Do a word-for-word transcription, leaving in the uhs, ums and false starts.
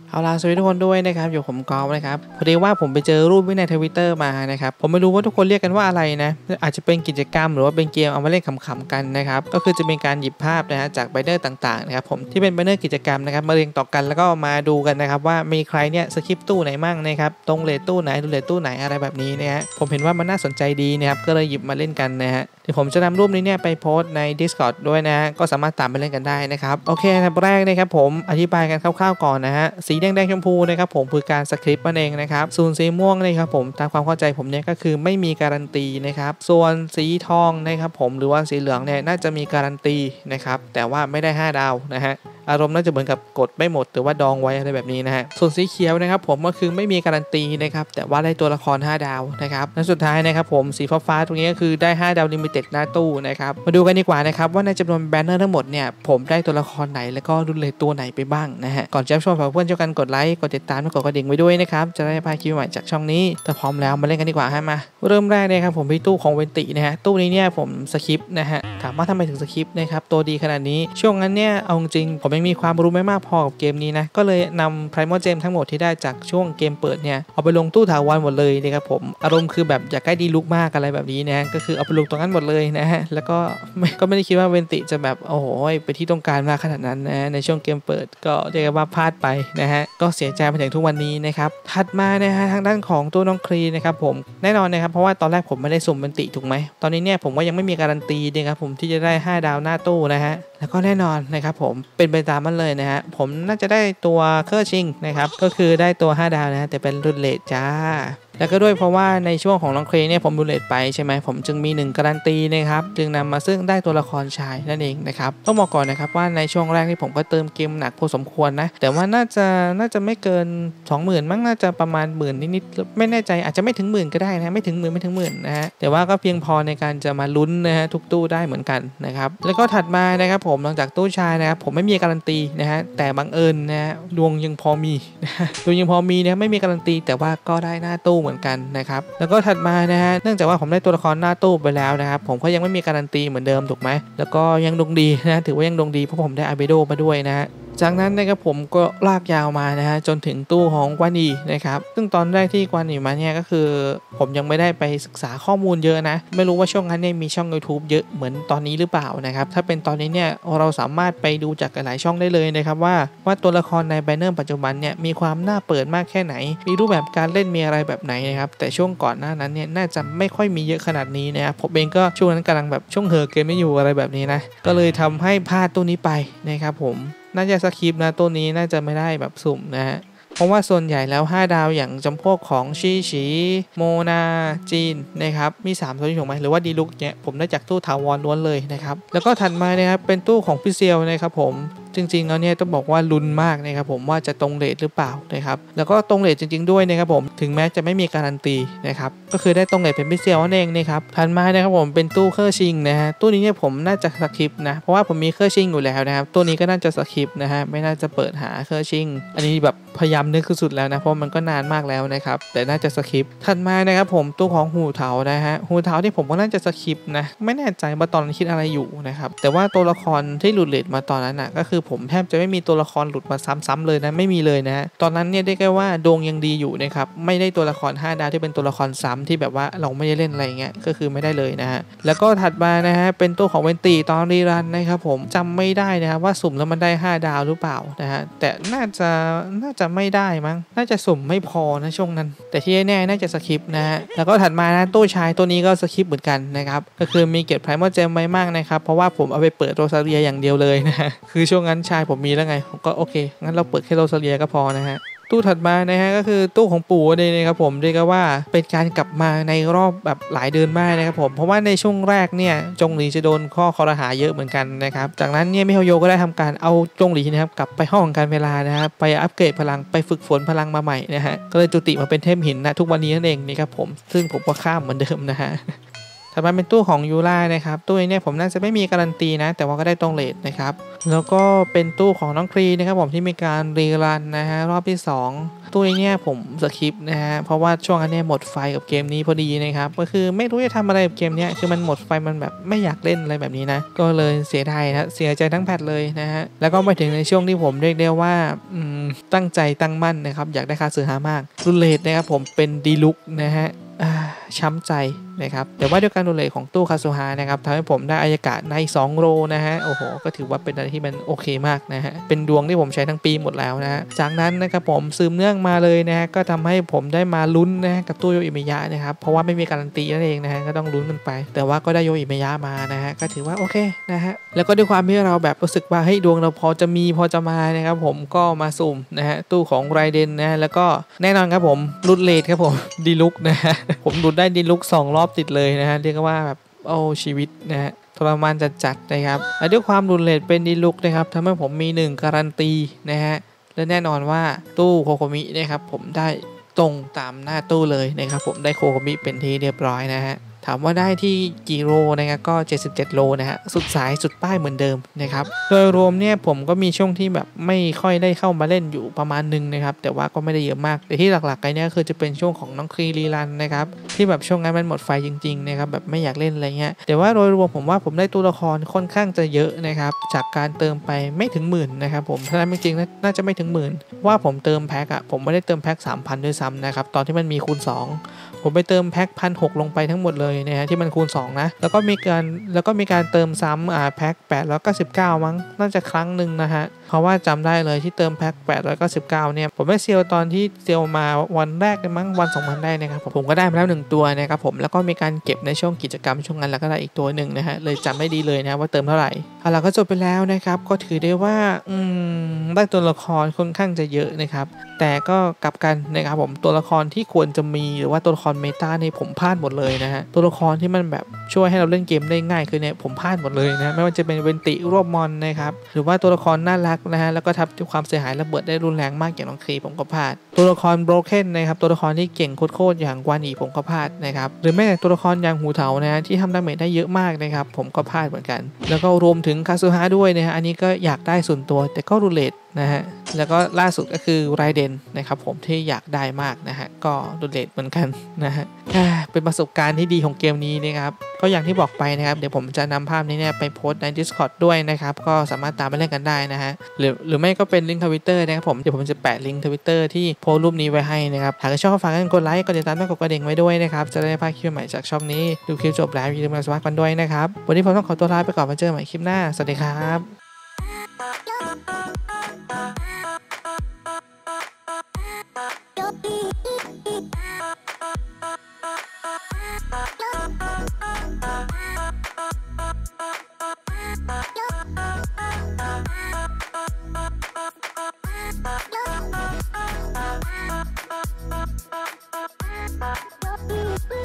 เอาล่ะสวัสดีทุกคนด้วยนะครับอยู่ผมกอล์ฟนะครับพอดีว่าผมไปเจอรูปไว้ใน ทวิตเตอร์ มานะครับผมไม่รู้ว่าทุกคนเรียกกันว่าอะไรนะอาจจะเป็นกิจกรรมหรือว่าเป็นเกมเอามาเล่นขำๆกันนะครับก็คือจะเป็นการหยิบภาพนะฮะจากแบนเนอร์ต่างๆนะครับผมที่เป็นแบนเนอร์กิจกรรมนะครับมาเรียงต่อกันแล้วก็มาดูกันนะครับว่ามีใครเนี่ยสคริปต์ตู้ไหนมั่งนะครับตรงเลทตู้ไหนดูเลทตู้ไหนอะไรแบบนี้นะฮะผมเห็นว่ามันน่าสนใจดีนะครับก็เลยหยิบมาเล่นกันนะฮะเดี๋ยวผมจะนำรูปนี้เนี่ยไปโพสต์ใน Discord ด้วยนะก็สามารถตามไปเล่นกันได้นะครับโอเคอันแรกนะครับผมอธิบายกันคร่าวๆก่อนนะฮะสีแดงๆชมพูนะครับผมคือการสคริปต์นั่นเองนะครับส่วนสีม่วงนะครับผมตามความเข้าใจผมเนี่ยก็คือไม่มีการันตีนะครับส่วนสีทองนะครับผมหรือว่าสีเหลืองเนี่ยน่าจะมีการันตีนะครับแต่ว่าไม่ได้ห้าดาวนะฮะอารมณ์น่าจะเหมือนกับกดไม่หมดหรือว่าดองไว้อะไรแบบนี้นะฮะส่วนสีเขียวนะครับผมก็คือไม่มีการันตีนะครับแต่ว่าได้ตัวละครห้าดาวนะครับและสุดท้ายนะครับผมสีฟ้าๆตรงนี้ก็คือได้ห้าดาวลิมิเต็ดหน้าตู้นะครับมาดูกันดีกว่านะครับว่าในจำนวนแบนเนอร์ทั้งหมดเนี่ยผมได้ตัวละครไหนแล้วก็รุ่นเลทตัวไหนไปบ้างนะฮะก่อนจะชมฝากเพื่อนช่วยกันกดไลค์กดติดตามและกดกระดิ่งไว้ด้วยนะครับจะได้พาคลิปใหม่จากช่องนี้ถ้าพร้อมแล้วมาเล่นกันดีกว่าฮะมาเริ่มแรกเลยครับผมที่ตู้ของเวนตินะฮะตู้นี้เนี่ยผมสคริปต์นะฮะถามว่าทำไมถึงสคริปต์นะครับตัวดีขนาดนี้ช่วงนั้นเนี่ยเอาจริงผมยังมีความรู้ไม่มากพอกับเกมนี้นะก็เลยนำไพรโมเจมทั้งหมดที่ได้จากช่วงเกมเปิดเนี่ยเอาไปลงตู้ถาวรหมดเลยนะครับผมอารมณ์คือแบบอยากใกล้ดีลุกมากอะไรแบบนี้นะก็คือเอาไปลงตรงนั้นหมดเลยนะฮะแล้วก็ไม่ก็ไม่ได้คิดว่าเวนติจะแบบโอ้โหไปที่ต้องการมากขนาดนั้นนะในช่วงเกมเปิดก็เรียกว่าพลาดไปนะฮะก็เสียใจมาถึงทุกวันนี้นะครับถัดมานะฮะทางด้านของตัวน้องครีนะครับผมแน่นอนนะครับเพราะว่าตอนแรกผมไม่ได้สุ่มเวนติถูกไหมตอนนี้เนี่ยผมก็ยังไม่มีการันตีนะครับผมที่จะได้ห้าดาวหน้าตู้นะฮะแล้วก็แน่นอนนะครับผมเป็นไปตามมันเลยนะฮะผมน่าจะได้ตัวเคอร์ชิงนะครับก็คือได้ตัวห้าดาวนะแต่เป็นรุ่นเลทจ้าแล้วก็ด้วยเพราะว่าในช่วงของน้องเครเนี่ยผมดูเลทไปใช่ไหมผมจึงมีหนึ่งการันตีนะครับจึงนำมาซึ่งได้ตัวละครชายนั่นเองนะครับต้องบอกก่อนนะครับว่าในช่วงแรกที่ผมก็เติมเกมหนักพอสมควรนะแต่ว่าน่าจะน่าจะไม่เกิน สองหมื่น มั้งน่าจะประมาณหมื่นนิดๆไม่แน่ใจอาจจะไม่ถึงหมื่นก็ได้นะไม่ถึงหมื่นไม่ถึงหมื่นนะฮะแต่ว่าก็เพียงพอในการจะมาลุ้นนะฮะทุกตู้ได้เหมือนกันนะครับแล้วก็ถัดมานะครับผมหลังจากตู้ชายนะครับผมไม่มีการันตีนะฮะแต่บังเอิญนะฮะดวงยังพอมีดวงยังพอมีนะไม่มีการันตีแต่ว่าก็ได้หน้าตู้เหมือนกันนะครับแล้วก็ถัดมานะฮะเนื่องจากว่าผมได้ตัวละครหน้าตู้ไปแล้วนะครับผมก็ยังไม่มีการันตีเหมือนเดิมถูกไหมแล้วก็ยังดวงดีนะถือว่ายังดวงดีเพราะผมได้อาเบโดมาด้วยนะฮะจากนั้นนะครับผมก็ลากยาวมานะฮะจนถึงตู้ของกวานีนะครับซึ่งตอนแรกที่กวานีมาเนี่ยก็คือผมยังไม่ได้ไปศึกษาข้อมูลเยอะนะไม่รู้ว่าช่วงนั้นเนี่ยมีช่อง YouTube เยอะเหมือนตอนนี้หรือเปล่านะครับถ้าเป็นตอนนี้เนี่ยเราสามารถไปดูจากหลายช่องได้เลยนะครับว่าว่าตัวละครในแบนเนอร์ปัจจุบันเนี่ยมีความน่าเปิดมากแค่ไหนมีรูปแบบการเล่นมีอะไรแบบไหนนะครับแต่ช่วงก่อนหน้านั้นเนี่ยน่าจะไม่ค่อยมีเยอะขนาดนี้นะครับผมเองก็ช่วงนั้นกำลังแบบช่วงเฮอเกมไม่อยู่อะไรแบบนี้นะก็เลยทำให้พลาดตัวนี้ไปนะครับผมน่าจะสคริปต์นะตัวนี้น่าจะไม่ได้แบบสุ่มนะฮะเพราะว่าส่วนใหญ่แล้วห้าดาวอย่างจำพวกของชีฉีโมนาจีนนะครับมีสามตัวนี้ถูกไหมหรือว่าดีลุกเนี่ยผมได้จากตู้ถาวรล้วนเลยนะครับแล้วก็ถัดมานะครับเป็นตู้ของพิเซียลนะครับผมจริงๆแล้วเนี่ยต้องบอกว่าลุ้นมากนะครับผมว่าจะตรงเรทหรือเปล่านะครับแล้วก็ตรงเรทจริงๆด้วยนะครับผมถึงแม้จะไม่มีการันตีนะครับก็คือได้ตรงเรทเป็นพิเซียลนั่นเองนะครับถัดมานะครับผมเป็นตู้เคอร์ชิงนะฮะตู้นี้เนี่ยผมน่าจะสคริปต์นะเพราะว่าผมมีเคอร์ชิงอยู่แล้วนะครับตู้นี้ก็น่าจะสคริปต์นะฮะไม่น่าจะเปิดหาเคอร์ชิงอันนี้แบบพยายามนึกสุดๆแล้วนะเพราะมันก็นานมากแล้วนะครับแต่น่าจะสคริปต์ถัดมานะครับผมตู้ของหูเถานะฮะหูเถาที่ผมก็น่าจะสคริปต์นะไม่แน่ใจว่าตอนนั้นคิดอะไรอยู่นะครับแต่ว่าตัวละครที่หลุดเรทมาตอนนั้นน่ะก็คือผมแทบจะไม่มีตัวละครหลุดมาซ้ำๆเลยนะไม่มีเลยนะตอนนั้นเนี่ยได้แค่ว่าดวงยังดีอยู่นะครับไม่ได้ตัวละครห้าดาวที่เป็นตัวละครซ้ำที่แบบว่าเราไม่ได้เล่นอะไรเงี้ยก็คือไม่ได้เลยนะฮะแล้วก็ถัดมานะฮะเป็นตัวของเวนตีตอนรีรันนะครับผมจำไม่ได้นะครับว่าสุ่มแล้วมันได้ห้าดาวหรือเปล่านะฮะแต่น่าจะน่าจะไม่ได้มั้งน่าจะสุ่มไม่พอนะช่วงนั้นแต่ที่แน่ๆน่าจะสคริปต์นะฮะแล้วก็ถัดมานะตู้ชายตัวนี้ก็สคริปต์เหมือนกันนะครับก็คือมีเก็บไพรโมเจมไว้มากนะครับเพราะว่าผมเอาไปเปิดโรซาเรียอย่างเดียวเลยนะฮะคือช่วงนั้นชายผมมีแล้วไงก็โอเคงั้นเราเปิดแค่โรซาเลียก็พอนะฮะตู้ถัดมานะฮะก็คือตู้ของปู่เลยนะครับผมเรียกว่าเป็นการกลับมาในรอบแบบหลายเดือนมากนะครับผมเพราะว่าในช่วงแรกเนี่ยจงหลีจะโดนข้อคอรหาเยอะเหมือนกันนะครับจากนั้นเนี่ยมิโฮโยก็ได้ทำการเอาจงหลีนะครับกลับไปห้องการเวลานะครับไปอัปเกรดพลังไปฝึกฝนพลังมาใหม่นะฮะก็เลยจุติมาเป็นเทพหินนะทุกวันนี้นั่นเองนี่ครับผมซึ่งผมก็ข้ามเหมือนเดิมนะฮะถัดมาเป็นตู้ของยูรานะครับตู้นี้เนี่ยผมน่าจะไม่มีการันตีนะแต่ว่าก็ได้ตรงเลทนะครับแล้วก็เป็นตู้ของน้องครีนะครับผมที่มีการรีรันนะฮะรอบที่สองตู้นี้เนี่ยผมสคิปนะฮะเพราะว่าช่วงนั้นเนี่ยหมดไฟกับเกมนี้พอดีนะครับก็คือไม่รู้จะทำอะไรกับเกมนี้คือมันหมดไฟมันแบบไม่อยากเล่นอะไรแบบนี้นะก็เลยเสียดายนะเสียใจทั้งแพทเลยนะฮะแล้วก็ไปถึงในช่วงที่ผมเรียกได้ว่าตั้งใจตั้งมั่นนะครับอยากได้คาสึฮามากรุ่นเลทนะครับผมเป็นดีลุกนะฮะช้ำใจนะครับแต่ว่าด้วยการดูแลของตู้คาสุฮานะครับทำให้ผมได้อายากาศในสองโรนะฮะโอ้โหก็ถือว่าเป็นอะไรที่มันโอเคมากนะฮะเป็นดวงที่ผมใช้ทั้งปีหมดแล้วนะฮะจากนั้นนะครับผมซึมเนื่องมาเลยนะฮะก็ทำให้ผมได้มาลุ้นนะกับตู้โยอิเมยะนะครับเพราะว่าไม่มีการันตีนั่นเองนะฮะก็ต้องลุ้นกันไปแต่ว่าก็ได้โยอิเมยะมานะฮะก็ถือว่าโอเคนะฮะแล้วก็ด้วยความที่เราแบบรู้สึกว่าเฮ้ยดวงเราพอจะมีพอจะมานะครับผมก็มาสุ่มนะฮะตู้ของไรเดนนะแล้วก็แน่นอนครับผมรุดเลทครับผมดีลุกนะฮะผมรุดได้ดีลุกสองรอบติดเลยนะฮะเรียกว่าแบบโอ้ชีวิตนะฮะทรมานจัดๆนะครับด้วยความรุนเลทเป็นดีลุกนะครับทำให้ผมมีหนึ่งการันตีนะฮะและแน่นอนว่าตู้โคโคมินะครับผมได้ตรงตามหน้าตู้เลยนะครับผมได้โคโคมิเป็นที่เรียบร้อยนะฮะถามว่าได้ที่กี่โลนะครับก็เจ็ดสิบเจ็ดโลนะฮะสุดสายสุดป้ายเหมือนเดิมนะครับโดยรวมเนี่ยผมก็มีช่วงที่แบบไม่ค่อยได้เข้ามาเล่นอยู่ประมาณนึงนะครับแต่ว่าก็ไม่ได้เยอะมากแต่ที่หลักๆไอ้นี่คือจะเป็นช่วงของน้องครีรีรันนะครับที่แบบช่วงนั้นมันหมดไฟจริงๆนะครับแบบไม่อยากเล่นอะไรเงี้ยแต่ว่าโดยรวมผมว่าผมได้ตัวละครค่อนข้างจะเยอะนะครับจากการเติมไปไม่ถึงหมื่นนะครับผมถ้าจริงๆน่าจะไม่ถึงหมื่นว่าผมเติมแพ็คอะผมไม่ได้เติมแพ็ค สามพัน ด้วยซ้ำนะครับตอนที่มันมีคูณสองผมไปเติมแพ็ค หนึ่งพันหกร้อย ลงไปทั้งหมดเลยนะฮะที่มันคูณสองนะแล้วก็มีการแล้วก็มีการเติมซ้ำอ่าแพ็คแปดร้อยเก้าสิบเก้ามั้งน่าจะครั้งหนึ่งนะฮะเพราะว่าจำได้เลยที่เติมแพ็คแปดร้อยเก้าสิบเก้าเนี่ยผมได้เซลตอนที่เซลมาวันแรกเลยมั้งวันสองวันได้นะครับผมก็ได้มาแล้วหนึ่งตัวนะครับผมแล้วก็มีการเก็บในช่วงกิจกรรมช่วงนั้นแล้วก็ได้อีกตัวหนึ่งนะฮะเลยจำไม่ดีเลยนะว่าเติมเท่าไหร่เอาล่ะก็จบไปแล้วนะครับก็ถือได้ว่าอืมได้ตัวละครค่อนข้างจะเยอะนะครับแต่ก็กลับกันนะครับผมตัวละครที่ควรจะมีหรือว่าตัวละครเมตาเนี่ยผมพลาดหมดเลยนะฮะตัวละครที่มันแบบช่วยให้เราเล่นเกมได้ง่ายคือเนี่ยผมพลาดหมดเลยนะไม่ว่าจะเป็นเวนติรวบมอนนะครับหรือว่าตัวละครน่ารักนะฮะแล้วก็ทำความเสียหายระเบิดได้รุนแรงมากอย่างน้องครีผมก็พลาดตัวละครโบรเคนนะครับตัวละครที่เก่งโคตรๆอย่างกวานีผมก็พลาดนะครับหรือแม้แต่ตัวละครอย่างหูเถานะฮะที่ทำดาเมจได้เยอะมากนะครับผมก็พลาดเหมือนกันแล้วก็รวมถึงคาซุฮะด้วยนะฮะอันนี้ก็อยากได้ส่วนตัวแต่ก็รูเลตนะฮะแล้วก็ล่าสุดก็คือไรเดนนะครับผมที่อยากได้มากนะฮะก็รูเลตเหมือนกันนะฮะเป็นประสบการณ์ที่ดีของเกมนี้นะครับก็อย่างที่บอกไปนะครับเดี๋ยวผมจะนำภาพนี้เนี่ยไปโพสต์ใน Discord ด้วยนะครับก็สามารถตามไปเล่นกันได้นะฮะหรือหรือไม่ก็เป็นลิงก์ Twitter นะครับผมเดี๋ยวผมจะแปะลิงก์ Twitter ที่โพสต์รูปนี้ไว้ให้นะครับหากชอบฝากกดไลค์กดติดตามและกดกระดิ่งไว้ด้วยนะครับจะได้พลาดคลิปใหม่จากช่องนี้ดูคลิปจบแล้วอย่าลืมกด Subscribe กันด้วยนะครับวันนี้ผมต้องขอตัวลาไปก่อนมาเจอกันใหม่คลิปหน้าสวัสดีครับ